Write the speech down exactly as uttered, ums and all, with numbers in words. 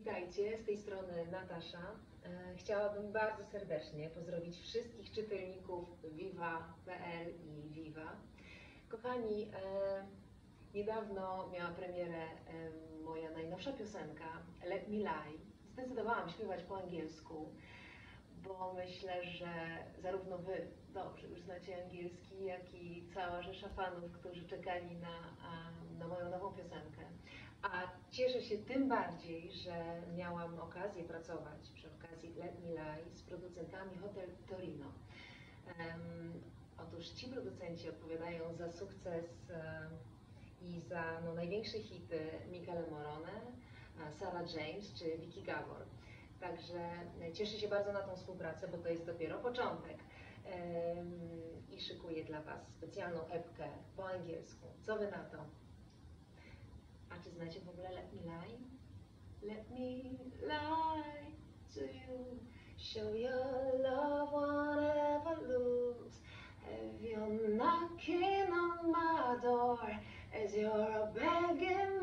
Witajcie, z tej strony Natasza. E, Chciałabym bardzo serdecznie pozdrowić wszystkich czytelników Viva kropka pe el i Viva. Kochani, e, niedawno miała premierę e, moja najnowsza piosenka Let Me Lie. Zdecydowałam śpiewać po angielsku, bo myślę, że zarówno Wy dobrze już znacie angielski, jak i cała rzesza fanów, którzy czekali na, na moją nową piosenkę. A cieszę się tym bardziej, że miałam okazję pracować przy okazji Let Me Lie z producentami Hotel Torino. Um, otóż ci producenci odpowiadają za sukces um, i za no, największe hity Michele Morone, Sarah James czy Vicky Gabor. Także cieszę się bardzo na tą współpracę, bo to jest dopiero początek. Um, I szykuję dla Was specjalną epkę po angielsku. Co Wy na to? A czy znacie w ogóle Let Me Lie? Let me lie to you, show your love won't ever lose. If you're knocking on my door as you're begging